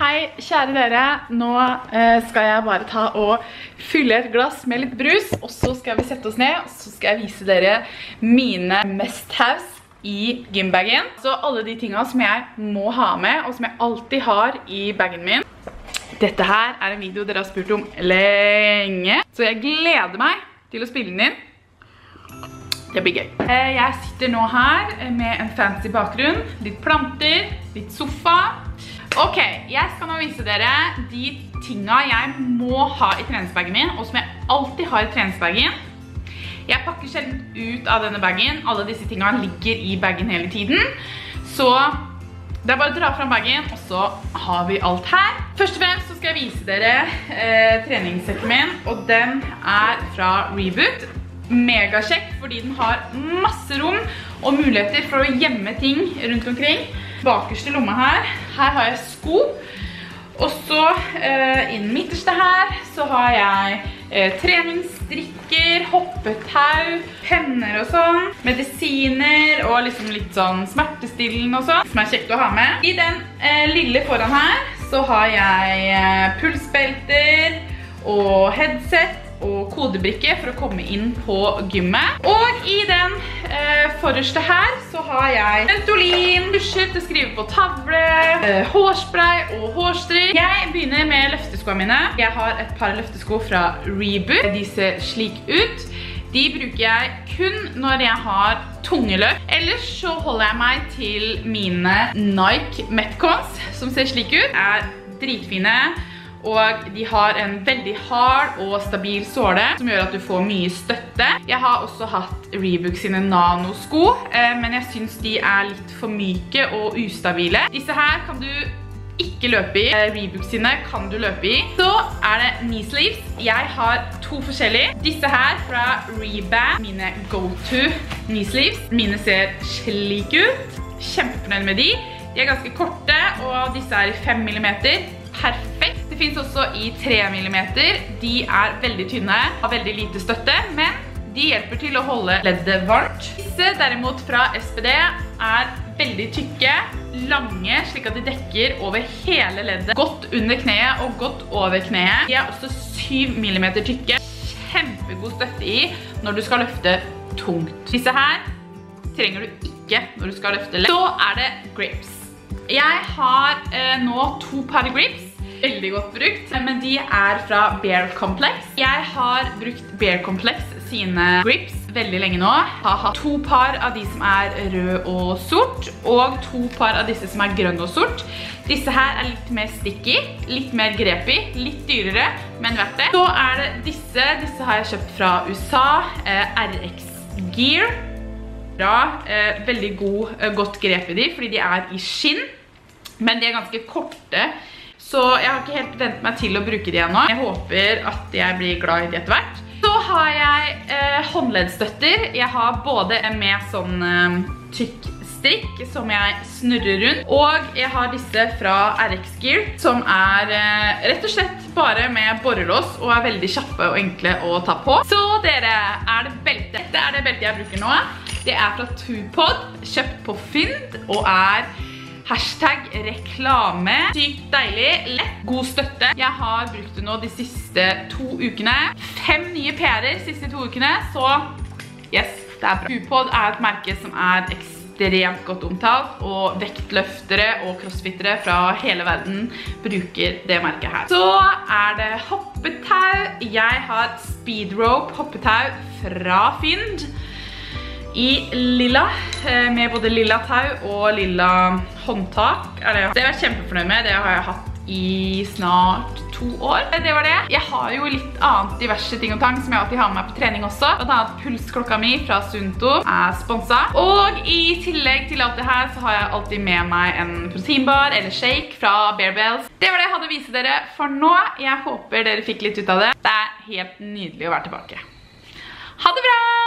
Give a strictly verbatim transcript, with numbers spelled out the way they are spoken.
Hei, kjære dere. Nå eh, skal jeg bare ta og fylle et glass med litt brus, og så skal vi sette oss ned, og så skal jeg vise dere mine must-haves i gymbagen. Så alle de tingene som jeg må ha med, og som jeg alltid har i bagen min. Dette her er en video dere har spurt om lenge, så jeg gleder meg til å spille den inn. Det blir gøy. Eh, jeg sitter nå her med en fancy bakgrunn, litt planter, litt sofa. Ok, jeg skal nå vise dere de tingene jeg må ha i treningsbagen min, og som jeg alltid har i treningsbagen. Jeg pakker sjelden ut av denne bagen. Alle disse tingene ligger i bagen hele tiden. Så det er bare å dra fram bagen, og så har vi alt her. Først og fremst så skal jeg vise dere eh, treningssekken min, og den er fra Reboot. Megakjekk, fordi den har masse rom og muligheter for å gjemme ting rundt omkring. Bakerste lomme her, her har jeg sko. Og så eh, innen midterste her så har jeg eh, treningsstrikker, hoppetau, penner og sånn, medisiner og liksom litt sånn smertestillende og sånn, som er kjekt å ha med. I den eh, lille foran her så har jeg eh, pulsbelter og headset og kodebrikke for å komme inn på gymmet. Og i den eh, forreste her så har jeg Ventolin, dusjer til å skrive på tavle, eh, hårspray og hårstryk. Jeg begynner med løfteskoene mine. Jeg har et par løftesko fra Reboot. De ser slik ut. De bruker jeg kun når jeg har tunge løp. Ellers så holder jeg meg til mine Nike Metcons, som ser slik ut. De er dritfine. Og de har en veldig hard og stabil såle, som gjør at du får mye støtte. Jeg har også hatt Reebok sine nano-sko, men jeg synes de er litt for myke og ustabile. Disse her kan du ikke løpe i. Reebok sine kan du løpe i. Så er det knee sleeves. Jeg har to forskjellige. Disse her fra Reboot, mine go-to knee sleeves. Mine ser slik ut. Kjempefornøyd med de. De er ganske korte, og disse er i fem millimeter. Perfekt. Det finnes også i tre millimeter. De er veldig tynne, har veldig lite støtte, men de hjelper til å holde leddet varmt. Disse derimot fra S P D er veldig tykke, lange, slik at de dekker over hele leddet. Godt under kneet og godt over kneet. De er også syv millimeter tykke. Kjempegod støtte i når du skal løfte tungt. Disse her trenger du ikke når du skal løfte lett. Så er det grips. Jeg har eh, nå to par grips, veldig godt brukt, men de er fra Bear Complex. Jeg har brukt Bear Complex sine grips veldig lenge nå. Jeg har hatt to par av de som er rød og sort, og to par av disse som er grønn og sort. Disse her er litt mer sticky, litt mer grepig, litt dyrere, men verdt det. Så er det disse, disse har jeg kjøpt fra U S A, eh, R X Gear. Bra, eh, veldig god, eh, godt grep i de, fordi de er i skinn, men de er ganske korte, så jeg har ikke helt vent meg til å bruke de ennå. Jeg håper at jeg blir glad i de etter hvert. Så har jeg eh, håndleddstøtter. Jeg har både med sånn eh, tykk strikk som jeg snurrer rundt, og jeg har disse fra R X Gear, som er eh, rett og slett bare med borrelås, og er veldig kjappe og enkle å ta på. Så dere, er det belte. Dette er det beltet jeg bruker nå. Det er fra Tupod, kjøpt på Fynd, og er hashtag reklame. Sykt deilig, lett, god støtte. Jeg har brukt det nå de siste to ukene. Fem nye P R-er de siste to ukene, så yes, det er bra. Tupod er et merke som er ekstremt godt omtalt, og vektløftere og crossfittere fra hele verden bruker det merket her. Så er det hoppetau. Jeg har Speedrope hoppetau fra Fynd i lilla, med både lilla tau og lilla håndtak. Det er jeg kjempefornøyd med. Det har jeg hatt i snart to år. Det var det. Jeg har jo litt annet diverse ting og tang som jeg alltid har med meg på trening også. Blant annet pulsklokka mi fra Suunto er sponset. Og i tillegg til alt det her så har jeg alltid med meg en proteinbar eller shake fra Bear Bells. Det var det jeg hadde å vise dere for nå. Jeg håper dere fikk litt ut av det. Det er helt nydelig å være tilbake. Ha det bra!